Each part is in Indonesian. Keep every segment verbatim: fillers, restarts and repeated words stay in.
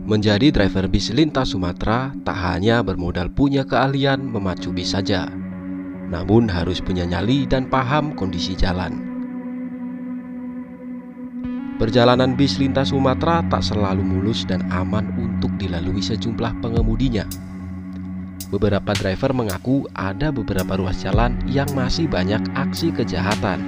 Menjadi driver bis lintas Sumatera tak hanya bermodal punya keahlian memacu bis saja, namun harus punya nyali dan paham kondisi jalan. Perjalanan bis lintas Sumatera tak selalu mulus dan aman untuk dilalui sejumlah pengemudinya. Beberapa driver mengaku ada beberapa ruas jalan yang masih banyak aksi kejahatan.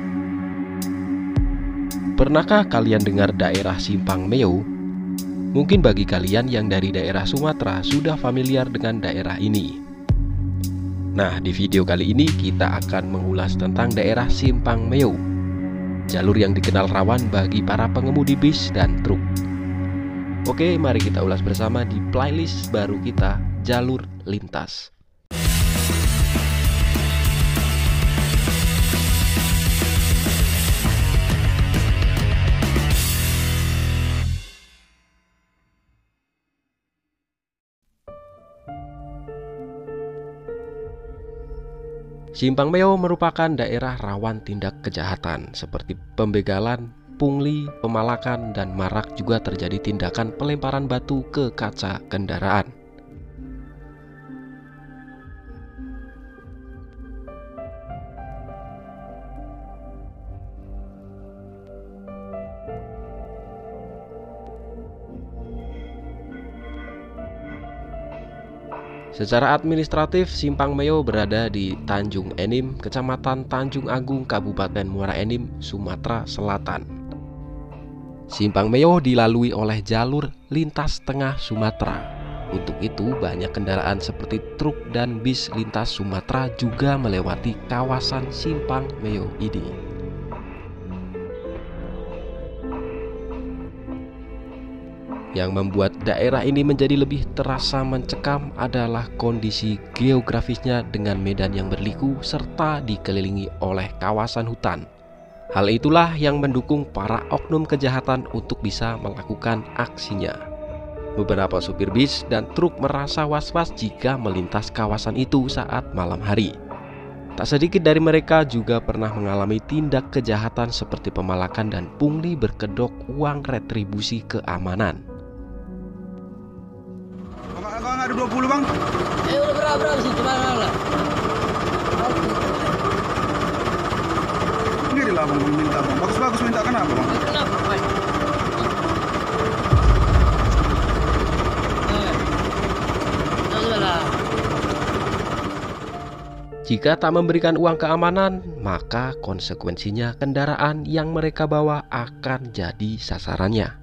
Pernahkah kalian dengar daerah Simpang Meo? Mungkin bagi kalian yang dari daerah Sumatera sudah familiar dengan daerah ini. Nah, di video kali ini kita akan mengulas tentang daerah Simpang Meo, jalur yang dikenal rawan bagi para pengemudi bis dan truk. Oke, mari kita ulas bersama di playlist baru kita, Jalur Lintas. Simpang Meo merupakan daerah rawan tindak kejahatan seperti pembegalan, pungli, pemalakan, dan marak juga terjadi tindakan pelemparan batu ke kaca kendaraan. Secara administratif, Simpang Meo berada di Tanjung Enim, Kecamatan Tanjung Agung, Kabupaten Muara Enim, Sumatera Selatan. Simpang Meo dilalui oleh jalur lintas tengah Sumatera. Untuk itu, banyak kendaraan seperti truk dan bis lintas Sumatera juga melewati kawasan Simpang Meo ini. Yang membuat daerah ini menjadi lebih terasa mencekam adalah kondisi geografisnya dengan medan yang berliku serta dikelilingi oleh kawasan hutan. Hal itulah yang mendukung para oknum kejahatan untuk bisa melakukan aksinya. Beberapa supir bis dan truk merasa was-was jika melintas kawasan itu saat malam hari. Tak sedikit dari mereka juga pernah mengalami tindak kejahatan seperti pemalakan dan pungli berkedok uang retribusi keamanan. Kalau nggak ada dua puluh bang? Eh udah berapa berapa sih cuma lah. Ini lah bang minta bang. Bagus-bagus minta kenapa bang? Kenapa bang? Eh, Jika tak memberikan uang keamanan, maka konsekuensinya kendaraan yang mereka bawa akan jadi sasarannya.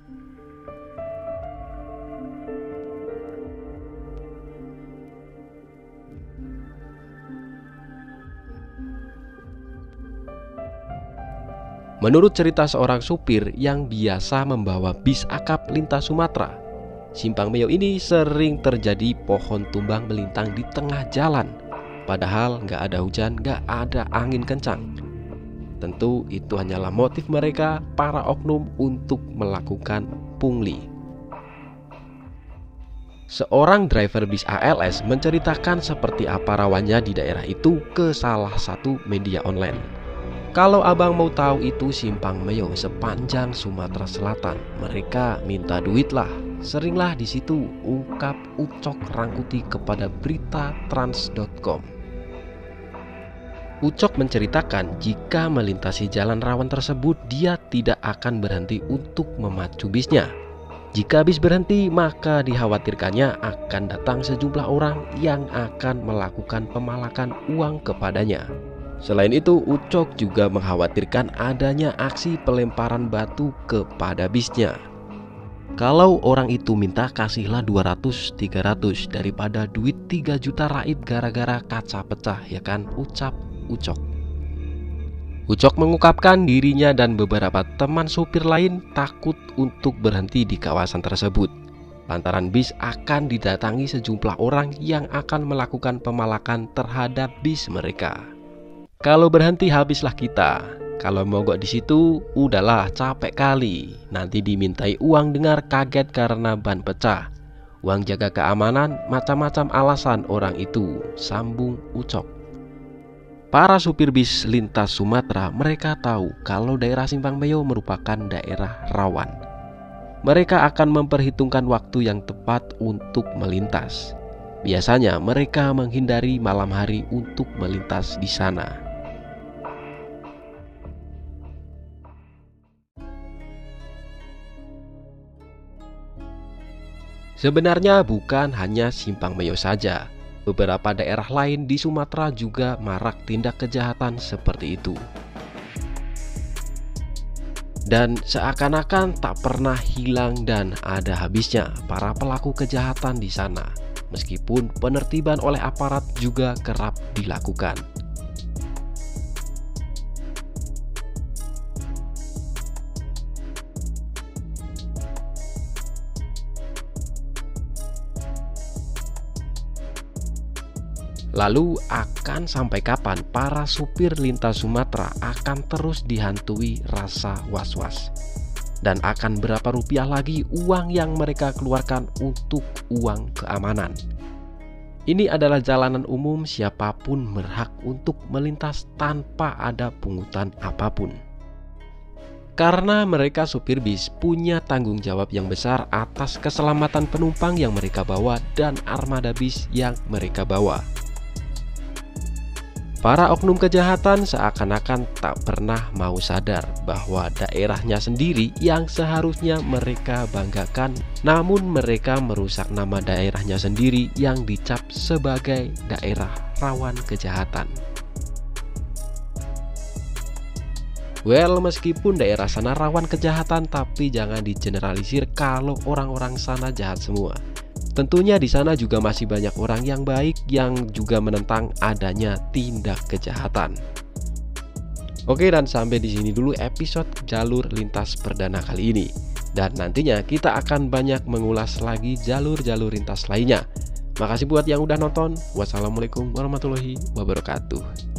Menurut cerita seorang supir yang biasa membawa bis akap lintas Sumatera, Simpang Meo ini sering terjadi pohon tumbang melintang di tengah jalan. Padahal nggak ada hujan, nggak ada angin kencang. Tentu itu hanyalah motif mereka, para oknum, untuk melakukan pungli. Seorang driver bis A L S menceritakan seperti apa rawannya di daerah itu ke salah satu media online. Kalau abang mau tahu itu Simpang Meo sepanjang Sumatera Selatan, mereka minta duit lah. Seringlah di situ, ungkap Ucok Rangkuti kepada berita trans dot com. Ucok menceritakan jika melintasi jalan rawan tersebut, dia tidak akan berhenti untuk memacu bisnya. Jika bis berhenti, maka dikhawatirkannya akan datang sejumlah orang yang akan melakukan pemalakan uang kepadanya. Selain itu, Ucok juga mengkhawatirkan adanya aksi pelemparan batu kepada bisnya. Kalau orang itu minta kasihlah dua ratus tiga ratus daripada duit tiga juta raib gara-gara kaca pecah, ya kan, ucap Ucok. Ucok mengungkapkan dirinya dan beberapa teman supir lain takut untuk berhenti di kawasan tersebut, lantaran bis akan didatangi sejumlah orang yang akan melakukan pemalakan terhadap bis mereka. Kalau berhenti habislah kita. Kalau mogok di situ, udahlah capek kali. Nanti dimintai uang dengar kaget karena ban pecah, uang jaga keamanan, macam-macam alasan orang itu, sambung Ucok. Para supir bis lintas Sumatera, mereka tahu kalau daerah Simpang Meo merupakan daerah rawan. mereka akan memperhitungkan waktu yang tepat untuk melintas. Biasanya mereka menghindari malam hari untuk melintas di sana. Sebenarnya bukan hanya Simpang Meyo saja. Beberapa daerah lain di Sumatera juga marak tindak kejahatan seperti itu. Dan seakan-akan tak pernah hilang dan ada habisnya para pelaku kejahatan di sana, meskipun penertiban oleh aparat juga kerap dilakukan. Lalu akan sampai kapan para supir lintas Sumatera akan terus dihantui rasa was-was? Dan akan berapa rupiah lagi uang yang mereka keluarkan untuk uang keamanan? Ini adalah jalanan umum, siapapun berhak untuk melintas tanpa ada pungutan apapun. Karena mereka supir bis punya tanggung jawab yang besar atas keselamatan penumpang yang mereka bawa dan armada bis yang mereka bawa. Para oknum kejahatan seakan-akan tak pernah mau sadar bahwa daerahnya sendiri yang seharusnya mereka banggakan, namun mereka merusak nama daerahnya sendiri yang dicap sebagai daerah rawan kejahatan. Well, meskipun daerah sana rawan kejahatan, tapi jangan digeneralisir kalau orang-orang sana jahat semua. Tentunya di sana juga masih banyak orang yang baik yang juga menentang adanya tindak kejahatan. Oke, dan sampai di sini dulu episode jalur lintas perdana kali ini. Dan nantinya kita akan banyak mengulas lagi jalur-jalur lintas lainnya. Makasih buat yang udah nonton. Wassalamualaikum warahmatullahi wabarakatuh.